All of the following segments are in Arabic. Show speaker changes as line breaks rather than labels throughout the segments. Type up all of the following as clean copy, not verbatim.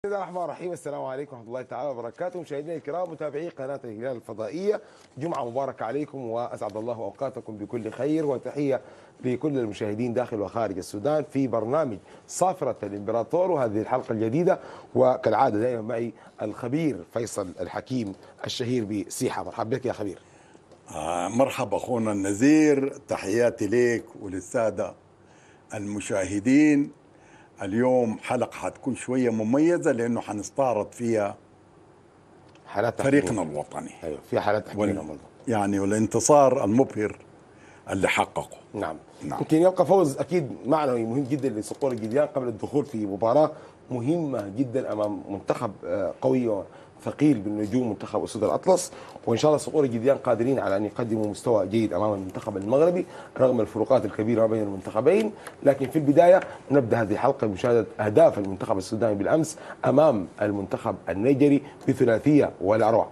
بسم الله الرحمن الرحيم. السلام عليكم ورحمة الله تعالى وبركاته. مشاهدينا الكرام متابعي قناة الهلال الفضائية، جمعة مباركة عليكم وأسعد الله أوقاتكم بكل خير، وتحية لكل المشاهدين داخل وخارج السودان في برنامج صافرة الإمبراطور وهذه الحلقة الجديدة. وكالعادة دائما معي الخبير فيصل الحكيم الشهير بسيحة. مرحبا بك يا خبير.
مرحبا أخونا النزير، تحياتي لك وللسادة المشاهدين. اليوم حلقة حتكون شوية مميزة لأنه حنستعرض فيها
حالات
فريقنا الوطني.
أيوة، في حالات تحكيم
يعني والانتصار المبهر اللي حققه.
نعم. يمكن يبقى فوز أكيد معنوي مهم جدا لصقور الجديان قبل الدخول في مباراة مهمة جدا أمام منتخب قوي ثقيل بالنجوم، منتخب أسود الأطلس. وإن شاء الله صقور الجديان قادرين على أن يقدموا مستوى جيد أمام المنتخب المغربي رغم الفروقات الكبيرة ما بين المنتخبين. لكن في البداية نبدأ هذه الحلقة بمشاهدة أهداف المنتخب السوداني بالأمس أمام المنتخب النيجري بثلاثية ولا أروع.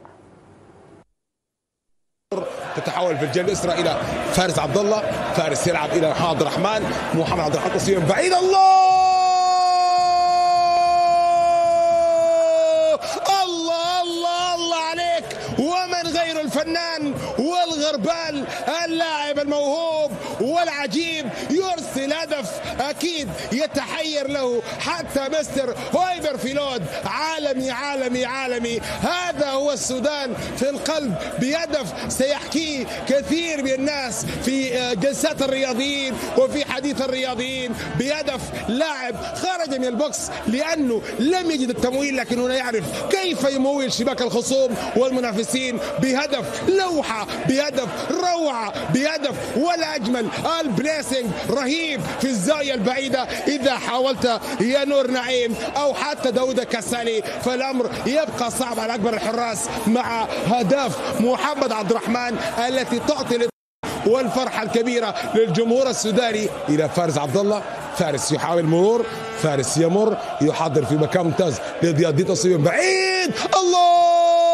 تتحول في الجهه اليسرى الى فارس عبد الله، فارس يلعب الى محمد عبد الرحمن، محمد عبد الرحمن تصوير بعيد. الله الله الله الله عليك، ومن غير الفنان والغربال اللاعب الموهوب والعجيب يرسل هدف اكيد يتحير له حتى مستر هويبر فيلود. عالمي عالمي عالمي، هذا هو السودان في القلب بهدف سيحكيه كثير من الناس في جلسات الرياضيين وفي حديث الرياضيين، بهدف لاعب خرج من البوكس لانه لم يجد التمويل، لكن هنا يعرف كيف يمول شباك الخصوم والمنافسين بهدف لوحه، بهدف روعه، بهدف ولا اجمل. البليسنج رهيب في الزاويه البعيده. اذا حاولت يا نور نعيم او حتى داود كسالي فالامر يبقى صعب على اكبر الحراس مع هدف محمد عبد الرحمن التي تعطي والفرحه الكبيره للجمهور السوداني. الى فارس عبد الله، فارس يحاول مرور، فارس يمر يحضر في مكان ممتاز لضياء الدين تصوير بعيد. الله،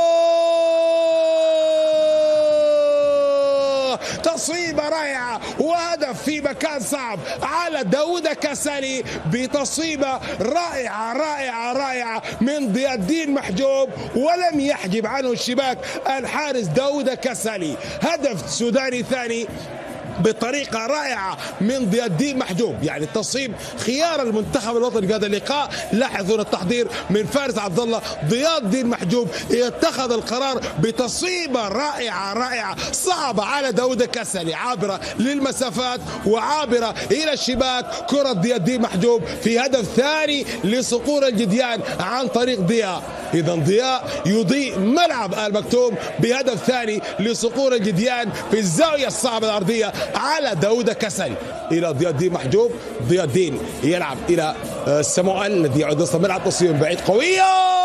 تصويبه رائعه وهدف في مكان صعب على داود كسالي بتصويبه رائعه رائعه رائعه من ضياء الدين محجوب، ولم يحجب عنه الشباك الحارس داود كسالي. هدف سوداني ثاني بطريقة رائعة من ضياء الدين محجوب، يعني التصويب خيار المنتخب الوطني في هذا اللقاء. لاحظوا التحضير من فارس عبد الله، ضياء الدين محجوب يتخذ القرار بتصويبة رائعة رائعة صعبة على داود كسالي، عابرة للمسافات وعابرة إلى الشباك. كرة ضياء الدين محجوب في هدف ثاني لصقور الجديان عن طريق ضياء. إذا ضياء يضيء ملعب المكتوم بهدف ثاني لصقور الجديان في الزاوية الصعبة الأرضية على داود كسالي. إلى ضياء الدين محجوب، ضياء الدين يلعب إلى سموأل الذي يعود وسط الملعب، تصوير بعيد قوية.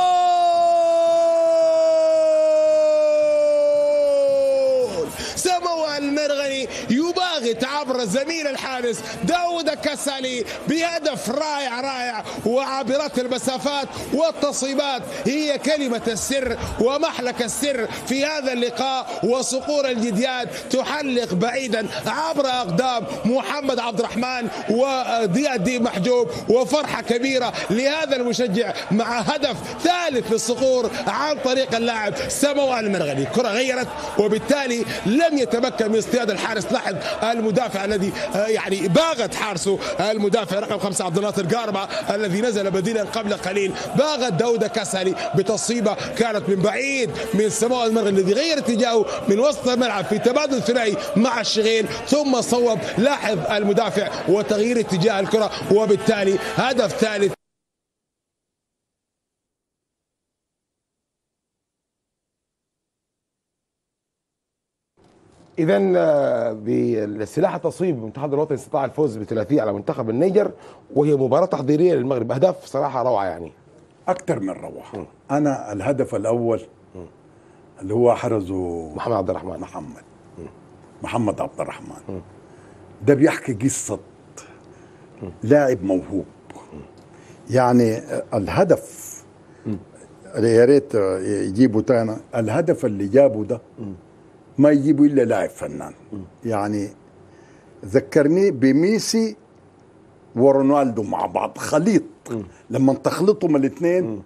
سموأل المرغني يباغت عبر زميل الحارس داود كسالي بهدف رائع رائع، وعابرات المسافات والتصويبات هي كلمة السر ومحلك السر في هذا اللقاء. وصقور الجديان تحلق بعيدا عبر أقدام محمد عبد الرحمن وضياء الدين محجوب، وفرحة كبيرة لهذا المشجع مع هدف ثالث للصقور عن طريق اللاعب سموأل المرغني. الكرة غيرت وبالتالي لم يتمكن من اصطياد الحارس. لاحظ المدافع الذي يعني باغت حارسه، المدافع رقم 5 عبد الناصر قاربة الذي نزل بديلا قبل قليل، باغت داود كسالي بتصويبه كانت من بعيد من سموأل المرغني الذي غير اتجاهه من وسط الملعب في تبادل ثنائي مع الشغيل، ثم صوب. لاحظ المدافع وتغيير اتجاه الكرة، وبالتالي هدف ثالث. إذا بالسلاح التصويب المنتخب الوطني استطاع الفوز بثلاثية على منتخب النيجر، وهي مباراة تحضيرية للمغرب. أهداف صراحة روعة، يعني
أكثر من روعة. أنا الهدف الأول اللي هو حرزه
محمد عبد الرحمن،
محمد عبد الرحمن، ده بيحكي قصة لاعب موهوب. يعني الهدف يا ريت يجيبوا تاني، الهدف اللي جابه ده ما يجيبوا الا لاعب فنان. يعني ذكرني بميسي ورونالدو مع بعض، خليط. لما تخلطهم الاثنين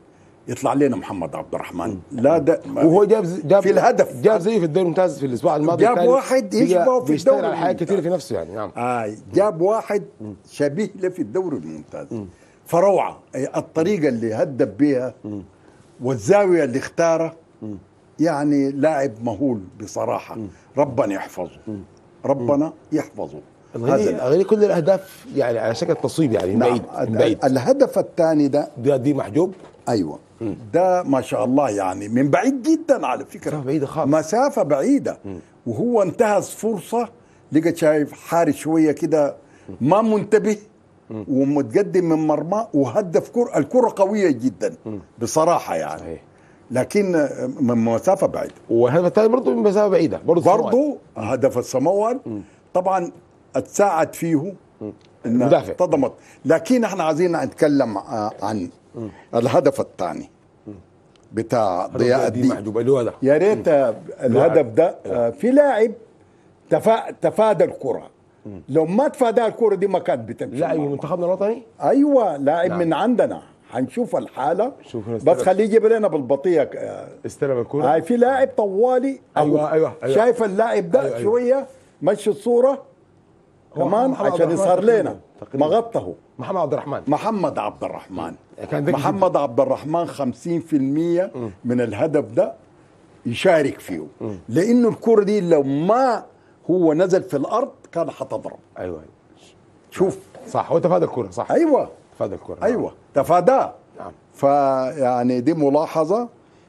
يطلع لنا محمد عبد الرحمن. لا ده
وهو جاب
في الهدف
جاب زيه في الدوري الممتاز في الاسبوع الماضي،
جاب واحد يشبهه في
بيشتغل
الدوري
على حاجات
الممتاز.
كثيره في نفسه يعني. نعم
جاب واحد شبيه له في الدوري الممتاز. فروعه الطريقه اللي هدف بها والزاويه اللي اختارها، يعني لاعب مهول بصراحه. ربنا يحفظه، ربنا يحفظه.
الغني كل الاهداف يعني على شكل تصويب يعني من بعيد. من بعيد.
الهدف الثاني ده
دي محجوب.
ايوه ده ما شاء الله يعني من بعيد جدا على فكره،
مسافه بعيده خالص،
مسافه بعيده. وهو انتهز فرصه، لقى شايف حارس شويه كده ما منتبه ومتقدم من مرمى وهدف الكره قويه جدا بصراحه يعني. صحيح. لكن من مسافه بعيده.
والهدف الثاني برضه من مسافه بعيده
برضه هدف السموان طبعا اتساعد فيه
المدافع
اصطدمت. لكن احنا عايزين نتكلم عن الهدف الثاني بتاع ضياء الدين. يا ريت الهدف ده في لاعب تفادى الكره. لو ما تفادى الكره دي ما كانت بتمشي.
لاعب من منتخبنا الوطني.
ايوه لاعب من عندنا، هنشوف الحاله بس خليه يجيب لنا بالبطيء.
استلم الكره.
هاي في لاعب طوالي.
ايوه
شايف اللاعب ده. أيوة. شويه مشي الصورة كمان عشان يظهر لنا مغطه. محمد عبد الرحمن 50% من الهدف ده يشارك فيه. لانه الكرة دي لو ما هو نزل في الارض كان حتضرب.
ايوه
شوف
صح، هو تفادى الكرة. صح
ايوه
تفادى الكرة.
ايوه تفاداه.
نعم.
فيعني دي ملاحظة.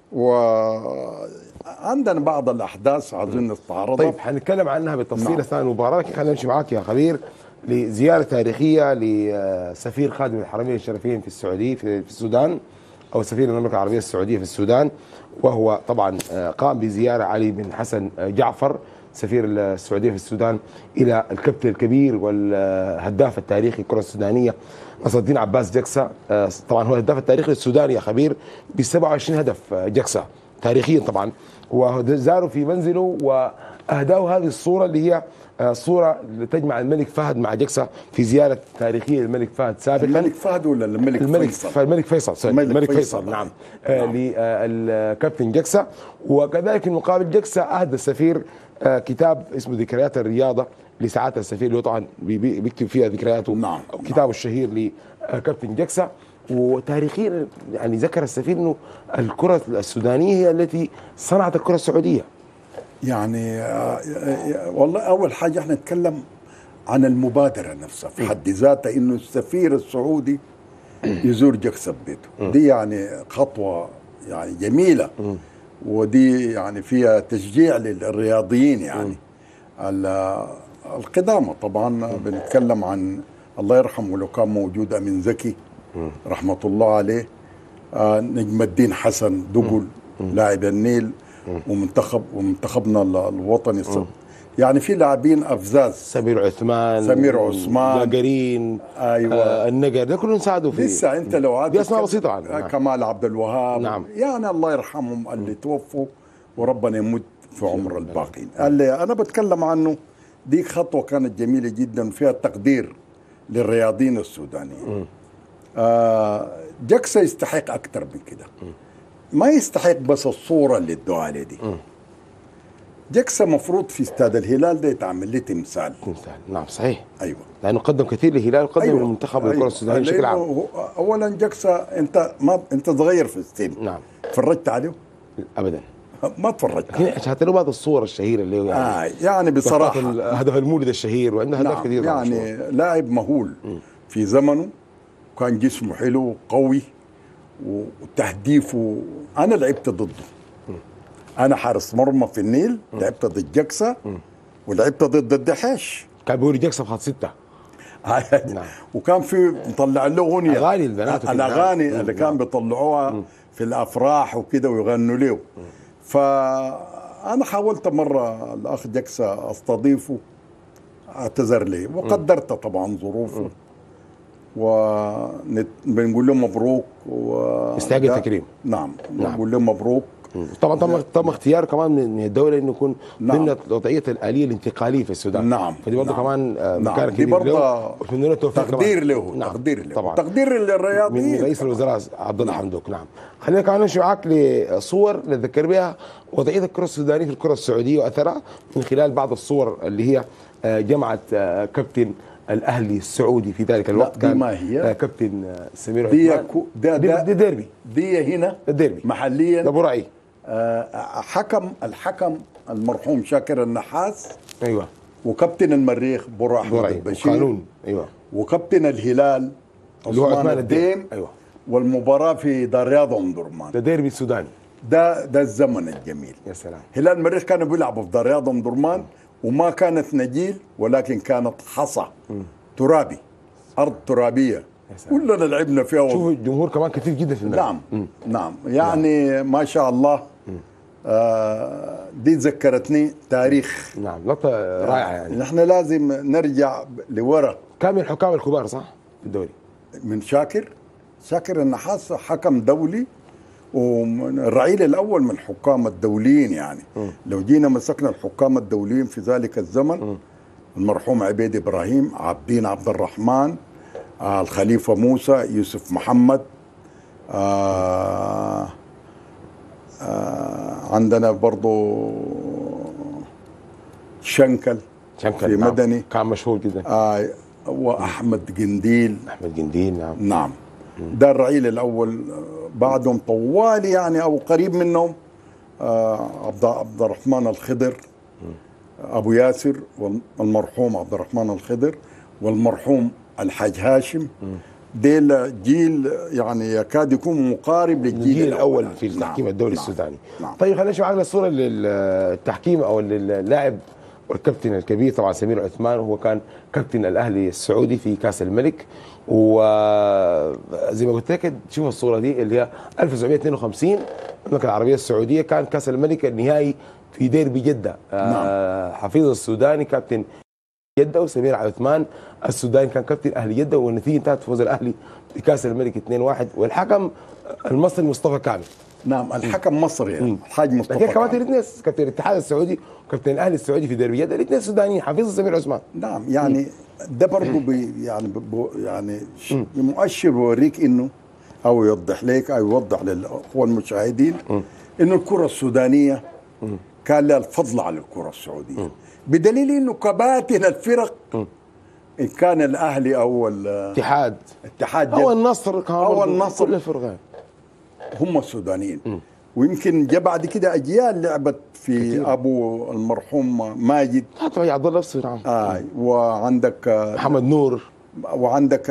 وعندنا بعض الأحداث عايزين نستعرضها.
طيب حنتكلم عنها بالتفصيل أثناء المباراة، لكن خلينا نمشي معاك يا خبير لزيارة تاريخية لسفير خادم الحرمين الشريفين في السعودية في السودان، أو سفير المملكة العربية السعودية في السودان، وهو طبعا قام بزيارة علي بن حسن جعفر سفير السعودية في السودان إلى الكابتن الكبير والهداف التاريخي للكرة السودانية نصر الدين عباس جكسة. طبعا هو الهداف التاريخي للسودان يا خبير ب 27 هدف جكسة تاريخيا طبعا. وزاروا في منزله وأهداه هذه الصورة اللي هي صورة تجمع الملك فهد مع جكسة في زيارة تاريخية للملك فهد سابقا.
الملك فهد ولا الملك فيصل؟
الملك فيصل. الملك فيصل نعم. للكابتن جكسة. وكذلك في المقابل جكسة أهدى السفير كتاب اسمه ذكريات الرياضة لسعادة السفير، اللي هو طبعا بيكتب فيها ذكرياته.
نعم.
كتابه الشهير لكابتن جكسة. وتاريخيا يعني ذكر السفير انه الكرة السودانية هي التي صنعت الكرة السعودية.
يعني والله اول حاجة احنا نتكلم عن المبادرة نفسها في حد ذاتها، انه السفير السعودي يزور جكسة ببيته. دي يعني خطوة يعني جميلة، ودي يعني فيها تشجيع للرياضيين. يعني القدامى طبعا بنتكلم عن الله يرحمه لو كان موجود أمين زكي رحمة الله عليه، نجم الدين حسن دقل لاعب النيل ومنتخبنا الوطني. يعني في لاعبين افزاز،
سمير عثمان جاقرين.
ايوه
النقر ده كلهم ساعدوا فيه.
لسه انت لو عاد
دي اسماء بسيطه عنه.
كمال عبد الوهاب.
نعم.
يعني الله يرحمهم اللي توفوا وربنا يمد في عمر الباقين. اللي انا بتكلم عنه دي خطوه كانت جميله جدا فيها تقدير للرياضيين السودانيين. جكسة يستحق اكثر من كده. ما يستحق بس الصوره اللي ادوها له دي. جكسة مفروض في استاد الهلال ده يتعمل له تمثال.
نعم صحيح.
ايوه
لانه قدم كثير للهلال وقدم للمنتخب الكره السودانيه بشكل عام.
اولا جكسة انت صغير في السن.
نعم.
فرجت عليه؟
ابدا
ما تفرجت.
شاهدت له بعض الصور الشهيره اللي هو
يعني بصراحه
هدف المولد الشهير، وعنده اهداف كثير
يعني لاعب مهول في زمنه، وكان جسمه حلو قوي وتهديفه. انا لعبت ضده. انا حارس مرمى في النيل، لعبت ضد جكسة ولعبت ضد الدحيش.
كان بيقول جكسة في خط 6.
نعم. وكان في مطلع له اغنيه،
اغاني البنات
الاغاني اللي كان بيطلعوها في الافراح وكده ويغنوا له. فانا حاولت مره الاخ جكسة استضيفه، اعتذر لي وقدرت طبعا ظروفه، وبنقول له مبروك
يستحق التكريم.
نعم. نقول له مبروك
طبعا تم اختيار كمان من الدوله انه يكون
نعم.
ضمن وضعيه الاليه الانتقاليه في السودان.
نعم.
فدي برضه
نعم.
كمان مكان
دي
كبير
برضه
له وبنتمنى له التوفيق
تقدير
كمان.
له.
نعم.
تقدير له
طبعا
تقدير للرياضيين
من رئيس الوزراء عبد الله حمدوك. نعم. خلينا كمان نمشي معك لصور نتذكر بها وضعيه الكره السودانيه في الكره السعوديه واثرها من خلال بعض الصور اللي هي جمعت كابتن الاهلي السعودي في ذلك الوقت.
دي ما هي
كابتن سمير
دي
عثمان. دي ديربي.
دي هنا
الديربي
محليا
ابو رعي.
الحكم المرحوم شاكر النحاس،
ايوه،
وكابتن المريخ برا احمد البشير،
وقانون. ايوه،
وكابتن الهلال
اللي هو عثمان الديم.
ايوه، والمباراه في دار رياض ام درمان.
ده ديربي السوداني.
ده الزمن الجميل.
يا سلام.
هلال المريخ كانوا بيلعبوا في دار رياض ام درمان، وما كانت نجيل ولكن كانت حصى ترابي، ارض ترابيه كلنا لعبنا فيها.
شوفوا الجمهور كمان كثير جدا في الملعب.
نعم يعني ما شاء الله. دي ذكرتني تاريخ.
نعم، لقطه رائعه يعني.
نحن لازم نرجع لورا.
كان من الحكام الكبار صح في الدوري؟
من شاكر النحاس حكم دولي، والرعيل الاول من الحكام الدوليين يعني. لو جينا مسكنا الحكام الدوليين في ذلك الزمن، المرحوم عبيد ابراهيم، عبدين عبد الرحمن، الخليفه موسى، يوسف محمد، عندنا برضو شنكل في
نعم.
مدني
كان مشهور جدا.
واحمد قنديل.
نعم.
نعم. ده الرعيل الاول. بعدهم طوالي يعني او قريب منهم عبد الرحمن الخضر، ابو ياسر، والمرحوم عبد الرحمن الخضر، والمرحوم الحاج هاشم. ديل جيل يعني يكاد يكون مقارب للجيل
الاول في التحكيم الدولي السوداني.
نعم.
طيب خلينا نشوف على الصوره للتحكيم او للاعب والكابتن الكبير طبعا سمير عثمان، وهو كان كابتن الاهلي السعودي في كاس الملك. وزي ما قلت لك تشوف الصوره دي اللي هي 1952 المملكه العربيه السعوديه، كان كاس الملك النهائي في ديربي جده. حفيظ السوداني كابتن جده، وسمير عثمان السوداني كان كابتن اهلي جده، والنتيجه انتهت فوز الاهلي بكاس الملك 2-1، والحكم المصري مصطفى كامل.
نعم، الحكم مصري الحاج مصطفى
لكن كمان الاثنين كابتن الاتحاد السعودي وكابتن الاهلي السعودي في ديربي جده، الاثنين سودانيين، حفيظ سمير عثمان.
نعم يعني ده برضه يعني مؤشر بيوريك انه او يوضح لك او يوضح للاخوه المشاهدين انه الكره السودانيه كان لها الفضل على الكره السعوديه، بدليل انه كباتن الفرق ان كان الاهلي او
الاتحاد
او
النصر
كل
الفرقان
هم السودانيين. ويمكن جاء بعد كده اجيال لعبت في كتير. ابو المرحوم ماجد
حتى عبد الله نفسه. نعم.
وعندك
محمد نور،
وعندك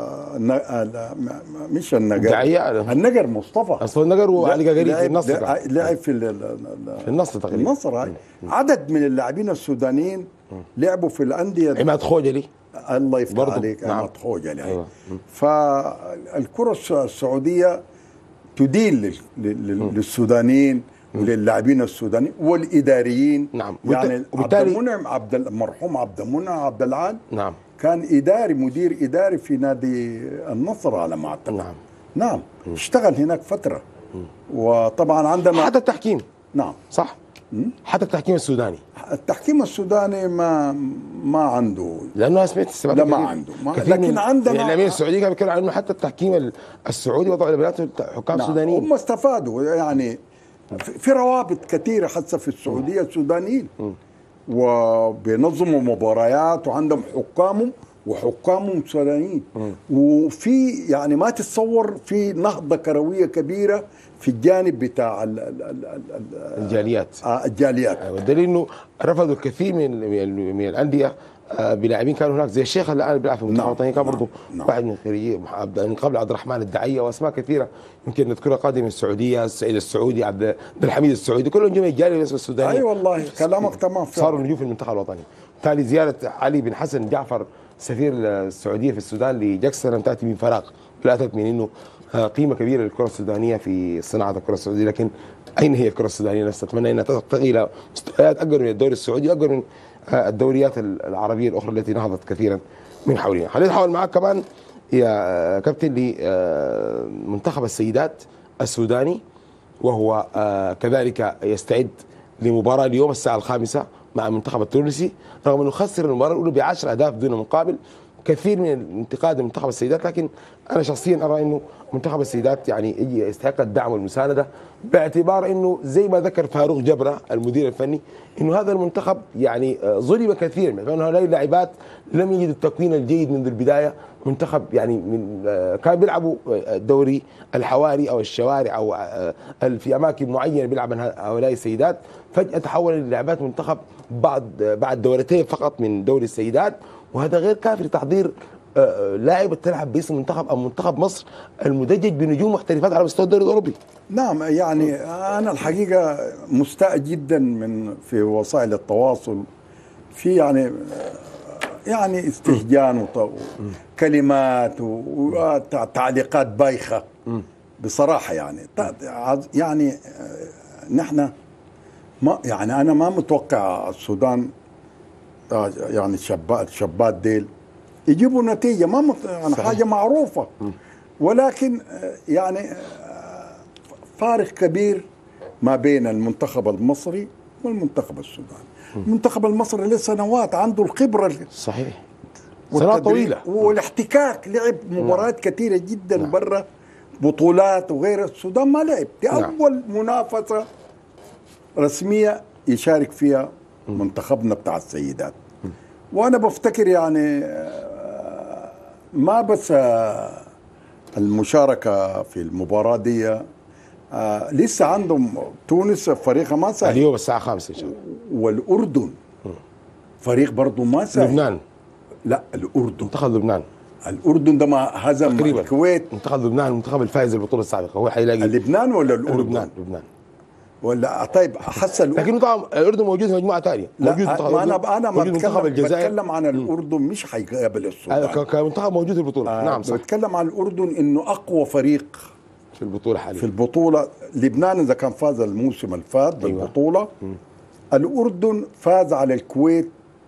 مش النقر مصطفى
اصل النقر وعلي قريب في النصر،
لعب في
النصر تقريبا.
النصر عدد من اللاعبين السودانيين لعبوا في الانديه.
عماد خوجلي
الله يفتح عليك.
نعم.
عماد خوجلي. أيوة. فالكره السعوديه تدين للسودانيين وللاعبين السودانيين والاداريين.
نعم.
يعني المرحوم عبد المنعم عبد العال
نعم
كان مدير اداري في نادي النصر على ما اعتقد. نعم اشتغل هناك فتره. وطبعا عندنا
حتى التحكيم.
نعم
صح. حتى التحكيم السوداني
ما عنده،
لانه سمعت
لا ما عنده لكن عندنا
يعني الامير السعودي كان بيتكلم عنه حتى التحكيم السعودي وضعوا لبناته حكام سودانيين.
هم استفادوا يعني في روابط كثيره حتى في السعوديه السودانيين، وبينظموا مباريات وعندهم حكامهم سودانيين. وفي يعني ما تتصور في نهضه كرويه كبيره في الجانب بتاع
الجاليات.
الجاليات.
والدليل انه رفضوا الكثير من الانديه بلاعبين كانوا هناك، زي الشيخ اللي الان بيلعب في المنتخب الوطني كان برضه واحد من خريجي من قبل عبد الرحمن الدعيه، واسماء كثيره يمكن نذكرها قادم من السعوديه، السعيد السعودي، عبد الحميد السعودي، كلهم جميع جاليه بالنسبه للسودانيه.
اي والله كلامك تمام.
صاروا نجوم في المنتخب الوطني. بالتالي زياره علي بن حسن جعفر سفير السعوديه في السودان لجاكسون لم تاتي من فراغ، لا اتت من انه قيمه كبيره للكره السودانيه في صناعه الكره السعوديه. لكن اين هي الكره السودانيه نفسها؟ اتمنى انها ترتقي الى مستويات اكبر من الدوري السعودي، اكبر من الدوريات العربيه الاخرى التي نهضت كثيرا من حولها. خلينا نحاول معك كمان يا كابتن لمنتخب السيدات السوداني، وهو كذلك يستعد لمباراة اليوم الساعة 5 مع المنتخب التونسي، رغم أنه خسر المباراة الأولى ب10 أهداف دون مقابل. كثير من الانتقاد لمنتخب السيدات، لكن أنا شخصيا أرى أنه منتخب السيدات يعني يستحق الدعم والمساندة، باعتبار أنه زي ما ذكر فاروق جبرة المدير الفني أنه هذا المنتخب يعني ظلم كثيرا، لأن هؤلاء اللاعبات لم يجدوا التكوين الجيد منذ البداية. منتخب يعني من كان بيلعبوا دوري الحواري أو الشوارع أو في أماكن معينة بيلعب هؤلاء السيدات، فجأة تحول للاعبات منتخب بعد دورتين فقط من دوري السيدات، وهذا غير كافي لتحضير لاعب تلعب باسم منتخب أو منتخب مصر المدجج بنجوم محترفات على مستوى الدوري الأوروبي.
نعم، يعني أنا الحقيقة مستاء جدا من في وسائل التواصل في يعني استهجان وكلمات وتعليقات بايخة بصراحة. يعني نحن ما يعني أنا ما متوقع السودان يعني الشابات ديل يجيبوا نتيجة ما يعني حاجة معروفة، ولكن يعني فارق كبير ما بين المنتخب المصري والمنتخب السوداني. المنتخب المصري له سنوات عنده الخبرة،
صحيح، سنوات طويلة،
والاحتكاك، لعب مباريات كثيرة جدا برا بطولات وغير. السودان ما لعب، دي أول منافسة رسمية يشارك فيها منتخبنا بتاع السيدات. وأنا بفتكر يعني ما بس المشاركة في المباراة دي، لسه عندهم تونس فريقها ما سهل
اليوم الساعة 5 إن شاء الله،
والأردن فريق برضو ما سهل.
لبنان،
لا الأردن،
منتخب لبنان،
الأردن ده ما هزم الكويت.
منتخب لبنان المنتخب الفائز بالبطولة السابقة هو حيلاقي
لبنان ولا الأردن؟
لبنان
ولا طيب حس
لكن طبعا الأردن موجود في مجموعة ثانية.
لا أنا ما بتكلم عن الأردن، مش حيقابل السودان
كمنتخب موجود في البطولة. نعم صح،
بتكلم عن الأردن إنه أقوى فريق
في البطولة حاليا.
في البطولة لبنان إذا كان فاز الموسم الفات بالبطولة، الأردن فاز على الكويت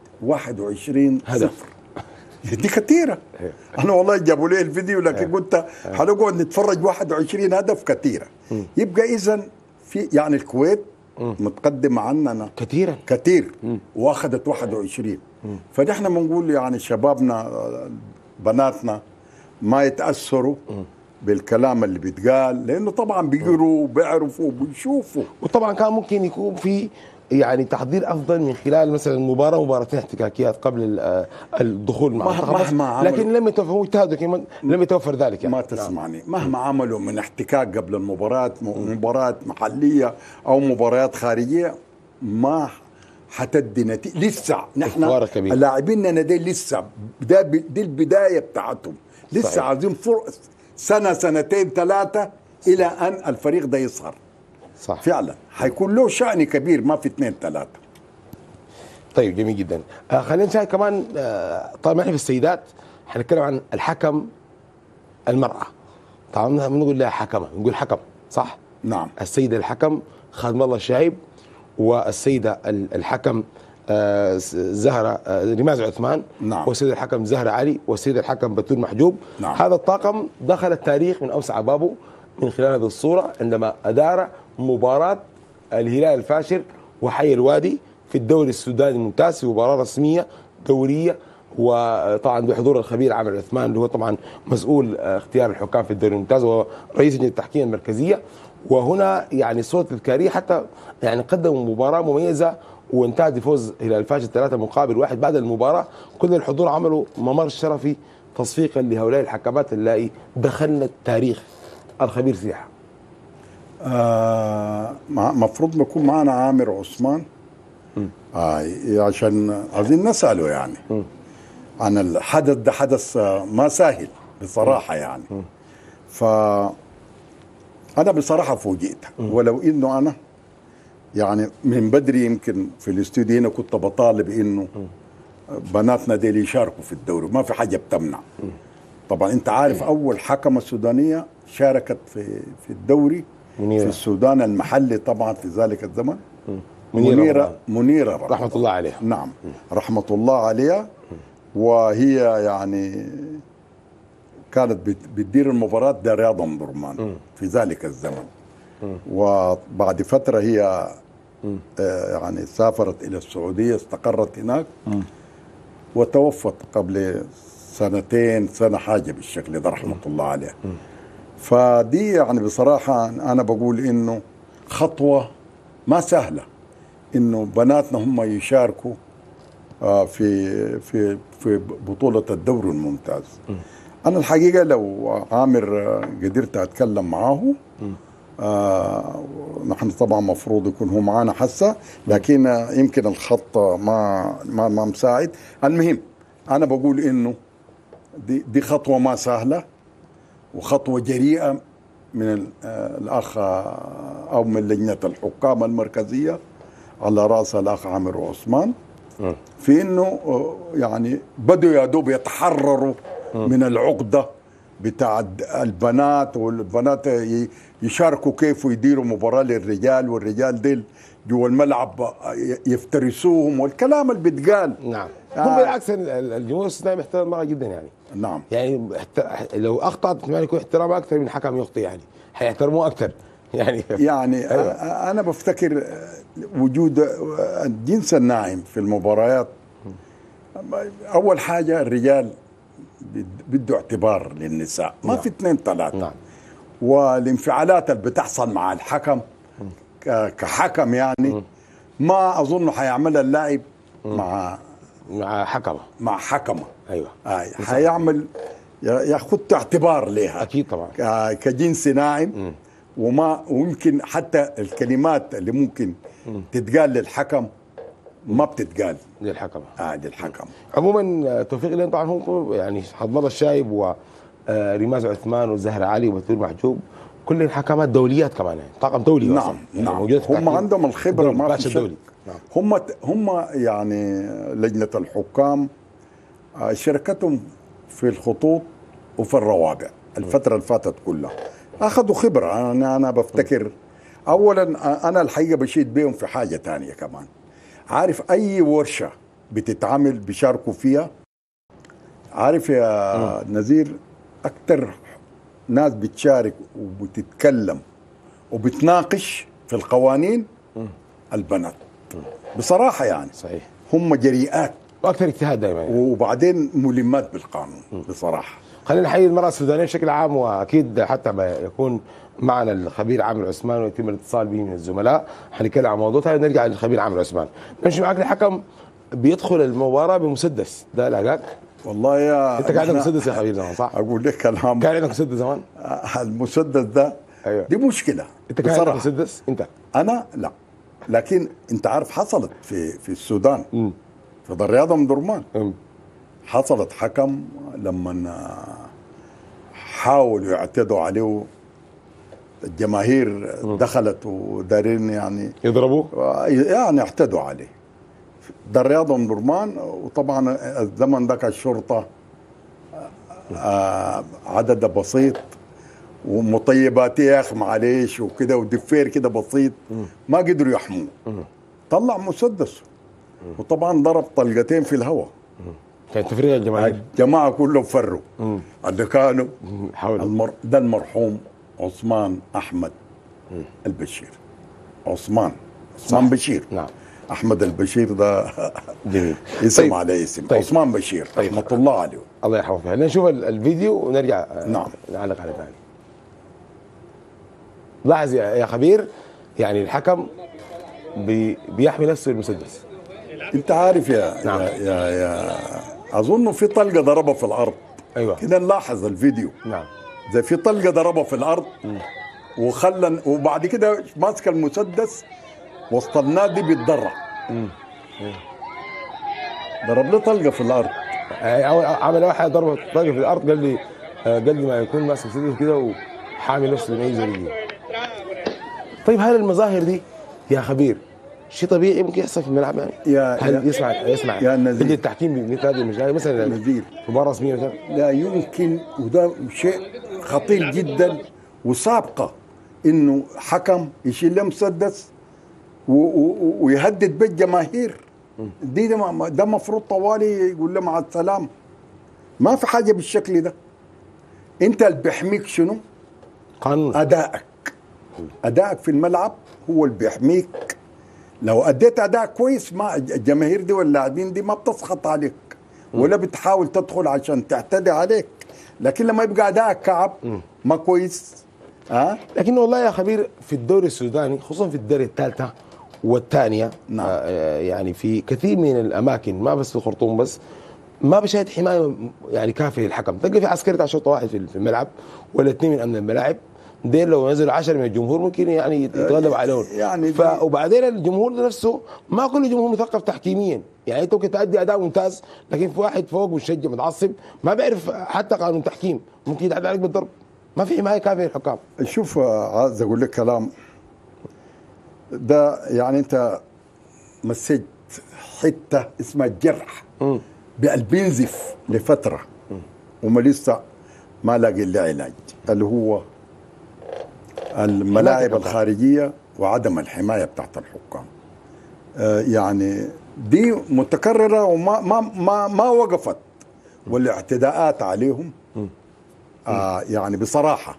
21 صفر. دي كثيرة. أنا والله جابوا لي الفيديو، لكن قلت حنقعد نتفرج 21 هدف كثيرة. يبقى إذن في يعني الكويت متقدمة عننا كثير واخذت 21. فنحن بنقول يعني شبابنا بناتنا ما يتأثروا بالكلام اللي بيتقال، لأنه طبعا بيقروا وبيعرفوا وبيشوفوا.
وطبعا كان ممكن يكون في يعني تحضير افضل من خلال مثلا مباراتين احتكاكيات قبل الدخول مع المنتخب، لكن لم يتوفر اجتهادوا، لم يتوفر ذلك يعني.
ما تسمعني، مهما عملوا من احتكاك قبل المباراه، مباراه محليه او مباريات خارجيه، ما حتدي نتيجه. لسه نحن اللاعبين دي لسه دي البدايه بتاعتهم، لسه عايزين سنه سنتين ثلاثه الى ان الفريق ده يظهر.
صح،
فعلا حيكون له شأن كبير، ما في 2 3.
طيب جميل جدا. خلينا نشاهد كمان طبعا احنا في السيدات حنتكلم عن الحكم المرأة. طبعا بنقول لها حكمة، نقول حكم صح؟
نعم.
السيدة الحكم خادم الله الشايب، والسيدة الحكم زهرة رماز عثمان.
نعم.
والسيدة الحكم زهرة علي، والسيدة الحكم بتول محجوب.
نعم.
هذا الطاقم دخل التاريخ من أوسع بابه من خلال هذه الصورة عندما أدار مباراة الهلال الفاشر وحي الوادي في الدوري السوداني الممتاز، في مباراة رسمية دورية، وطبعا بحضور الخبير عامر عثمان اللي هو طبعا مسؤول اختيار الحكام في الدوري الممتاز ورئيس لجنة التحكيم المركزية. وهنا يعني صورة تذكارية، حتى يعني قدموا مباراة مميزة وانتهت بفوز الهلال الفاشر 3-1 بعد المباراة. كل الحضور عملوا ممر شرفي تصفيقا لهؤلاء الحكمات اللائي دخلنا التاريخ. الخبير سياحة
مفروض بيكون معنا عامر عثمان عشان عايزين نسأله يعني عن الحدث ده. حدث ما سهل بصراحة يعني. فأنا بصراحة فوجئت، ولو إنه أنا يعني من بدري يمكن في الاستوديو هنا كنت بطالب إنه بناتنا ديل يشاركوا في الدوري، ما في حاجة بتمنع. طبعا أنت عارف أول حكمة سودانية شاركت في الدوري في السودان المحلي طبعا في ذلك الزمن، منيرة
رحمة الله عليها.
نعم، رحمة الله عليها. وهي يعني كانت بتدير المباراة ده رياض أم درمان في ذلك الزمن. وبعد فترة هي يعني سافرت إلى السعودية، استقرت هناك وتوفت قبل سنتين، سنة حاجة بالشكل ده رحمة الله عليها. فدي يعني بصراحة أنا بقول إنه خطوة ما سهلة إنه بناتنا هم يشاركوا في بطولة الدوري الممتاز. أنا الحقيقة لو عامر قدرت أتكلم معاه، نحن طبعا مفروض يكون هو معانا حسا، لكن يمكن الخط ما مساعد. المهم أنا بقول إنه دي خطوة ما سهلة وخطوة جريئة من الأخ أو من لجنة الحكام المركزية على رأس الأخ عامر وعثمان، في إنه يعني بدوا يا دوب يتحرروا من العقدة بتاع البنات، والبنات يشاركوا كيف يديروا مباراة للرجال، والرجال ديل جوا الملعب يفترسوهم والكلام اللي بيتقال.
نعم. هم بالعكس الجمهور الاستثنائي محترم معه جدا يعني.
نعم.
يعني لو اخطأت احتمال يكون احترام اكثر من حكم يخطئ، يعني حيحترموه اكثر يعني.
أيوة. انا بفتكر وجود الجنس الناعم في المباريات. اول حاجه الرجال بده اعتبار للنساء، ما في 2 3.
نعم.
والانفعالات اللي بتحصل مع الحكم كحكم يعني ما اظن حيعملها اللاعب مع حكمه.
ايوه.
حيعمل ياخذ اعتبار لها
اكيد طبعا
كجنس ناعم. ويمكن حتى الكلمات اللي ممكن تتقال للحكم ما بتتقال
للحكم.
للحكم.
عموما توفيق لين طبعا هم يعني حضمضة الشايب وريماز عثمان وزهرة علي وبتول محجوب كلهم حكامات دوليات كمان، يعني طاقم دولي.
نعم. هم عندهم الخبرة ما في شك. هم يعني لجنة الحكام شركتهم في الخطوط وفي الروابع الفترة اللي فاتت كلها أخذوا خبرة. أنا بفتكر أولا أنا الحقيقة بشيد بيهم في حاجة تانية كمان. عارف أي ورشة بتتعمل بيشاركوا فيها، عارف يا نزير أكتر ناس بتشارك وبتتكلم وبتناقش في القوانين البنات بصراحة يعني.
صحيح.
هم جريئات
واكثر اجتهاد دائما يعني.
وبعدين ملمات بالقانون بصراحة.
خلينا نحيي المرأة السودانية بشكل عام، واكيد حتى ما يكون معنا الخبير عامر عثمان ويتم الاتصال به من الزملاء حنتكلم عن موضوع ثاني. نرجع للخبير عامر عثمان. نمشي معك. الحكم بيدخل المباراة بمسدس، ده لاقاك؟
والله يا
انت كان عندك مسدس يا خبير زمان صح؟
اقول لك كلام.
كان عندك مسدس زمان؟
المسدس ده
ايوه
دي مشكلة.
انت كان عندك مسدس؟ انت؟
انا لا، لكن انت عارف حصلت في السودان في دار رياض ام درمان حصلت حكم لما حاولوا يعتدوا عليه، الجماهير دخلت ودارين يعني
يضربوه،
يعني اعتدوا عليه دار رياض ام درمان. وطبعا الزمن ذاك الشرطة عدد بسيط ومطيبات يا اخي معليش وكده ودفير كده بسيط ما قدروا يحموه. طلع مسدس وطبعا ضرب طلقتين في الهواء.
كان تفريغ
الجماعة كلهم فروا اللي كانوا ده المرحوم عثمان أحمد البشير. عثمان بشير.
نعم.
أحمد البشير ده
جميل.
اسم طيب. على اسم. طيب. عثمان بشير طيب. رحمة الله عليه.
الله يرحمه. خلينا نشوف الفيديو ونرجع
نعم
نعلق على ثاني. لاحظ يا خبير، يعني الحكم بيحمي نفسه المسدس.
انت عارف يا
نعم.
يا اظن في طلقه ضربها في الارض.
ايوه
كده نلاحظ الفيديو.
نعم.
زي في طلقه ضربها في الارض وبعد كده ماسك المسدس وسط النادي بيتضرع. ضرب له طلقه في الارض.
عمل واحد ضربه طلقه في الارض، قال لي ما يكون ماسك مسدس كده وحامي نفسه لما يجي. طيب هل المظاهر دي يا خبير شيء طبيعي ممكن يحصل في الملعب يعني؟ هل يسمع
يا نزير
التحكيم بمثل هذه المشاكل مثلا
نزير
مباراة رسمية مثلا؟
لا يمكن، وده شيء خطير جدا وسابقة انه حكم يشيل له مسدس ويهدد بالجماهير. ده مفروض طوالي يقول له مع السلامة. ما في حاجة بالشكل ده. انت اللي بيحميك شنو؟
قانون.
ادائك ادائك في الملعب هو اللي بيحميك. لو اديت اداء كويس ما الجماهير دي واللاعبين دي ما بتسخط عليك ولا بتحاول تدخل عشان تعتدي عليك. لكن لما يبقى اداءك كعب ما كويس
لكن والله يا خبير في الدوري السوداني خصوصا في الدوري الثالثة والثانية
نعم.
يعني في كثير من الاماكن ما بس في الخرطوم بس ما بشاهد حمايه يعني كافيه للحكم. تلقى في عسكري بتاع شرطه واحد في الملعب ولا اثنين من امن الملاعب، ديل لو نزلوا 10 من الجمهور ممكن يعني يتغلب عليهم
يعني
وبعدين الجمهور نفسه ما كل جمهور مثقف تحكيميا، يعني انت ممكن تأدي اداء ممتاز لكن في واحد فوق مشجع متعصب ما بيعرف حتى قانون تحكيم ممكن يتعدى عليك بالضرب. ما في حمايه كافيه للحكام.
شوف عايز اقول لك كلام ده، يعني انت مسجت حته اسمها الجرح بقلب بينزف لفتره وما لسه ما لاقي الا علاج، اللي هو الملاعب الخارجيه وعدم الحمايه بتاعت الحكام. يعني دي متكرره وما ما وقفت، والاعتداءات عليهم يعني بصراحه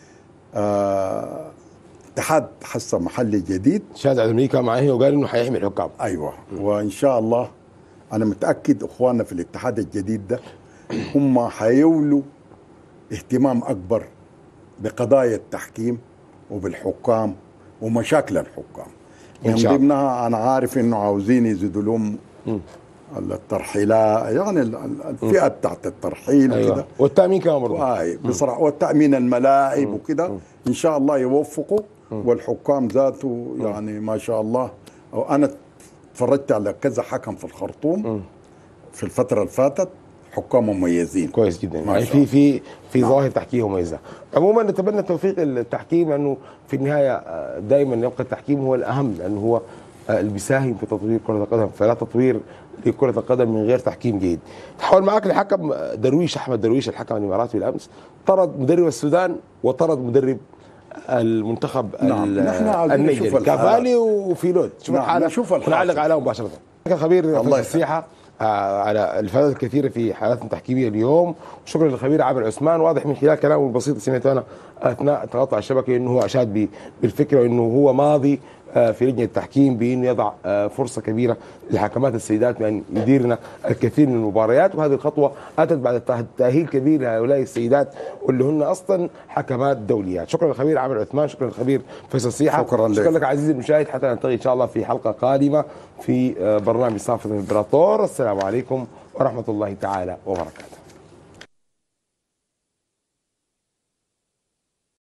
اتحاد حصه محلي جديد
شاد امريكا معاه وقال انه حيحمي الحكام.
ايوه، وان شاء الله انا متاكد اخواننا في الاتحاد الجديد ده هم حيولوا اهتمام اكبر بقضايا التحكيم وبالحكام ومشاكل الحكام. من ضمنها انا عارف انه عاوزين يزيدوا لهم الترحيلات، يعني الفئه بتاعت الترحيل
أيوة.
وكده،
والتامين كمان برضه
بصراحه، والتامين الملاعب وكده ان شاء الله يوفقوا. والحكام ذاته يعني ما شاء الله، انا اتفرجت على كذا حكم في الخرطوم في الفتره اللي فاتت، حكام مميزين
كويس جدا، يعني في ظواهر تحكيم مميزه. عموما نتمنى توفيق التحكيم، لانه في النهايه دائما يبقى التحكيم هو الاهم، لانه هو اللي بيساهم في تطوير كره القدم، فلا تطوير لكره القدم من غير تحكيم جيد. تحول معك لحكم درويش، احمد درويش الحكم الاماراتي بالامس طرد مدرب السودان وطرد مدرب المنتخب النيجري كافالي وفيلود. شوف الحاله ونعلق عليها مباشره. الخبير في الصيحه على الافادات الكثيره في حالات تحكيميه اليوم، وشكرا للخبير عابر عثمان. واضح من خلال كلامه البسيط سمعته انا اثناء تقاطع الشبكه انه هو اشاد بالفكره وانه هو ماضي في لجنه التحكيم بانه يضع فرصه كبيره للحكمات السيدات بان يديرن الكثير من المباريات، وهذه الخطوه اتت بعد تاهيل كبير لهؤلاء السيدات واللي هن اصلا حكمات دوليات. شكرا للخبير عامر عثمان، شكرا للخبير فيصل صيحه، شكرا لك عزيزي المشاهد، حتى نلتقي ان شاء الله في حلقه قادمه في برنامج صافة الامبراطور. السلام عليكم ورحمه الله تعالى وبركاته.